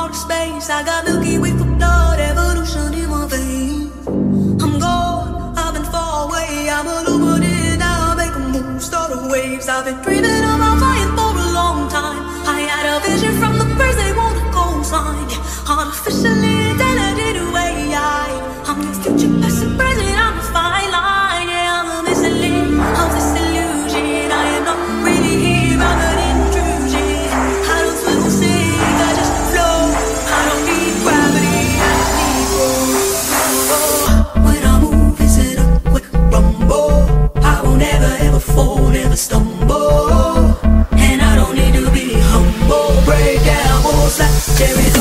outer space. I got Milky Way for blood, evolution in my veins. I'm gone, I've been far away. I'm illuminated now, make a move, start a waves. I've been dreaming about flying for a long time. I had a vision from the birds, they want a coastline. Artificially intelligent way. I'm your future, past and present, I'm a fine line. Yeah, I'm a missing link of this illusion. I am not really here, I'm an intrusion. I don't swim or sink, I just float. I don't need gravity, I just need growth. When I move, it's in a quick rumble. I won't ever, ever fall, never stumble. And I don't need to be humble. Break down walls like cherries.